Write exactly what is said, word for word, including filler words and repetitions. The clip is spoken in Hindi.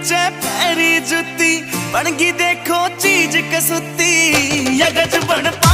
बिचे पैरी जुती बनगी देखो चीज कसुती यगज बन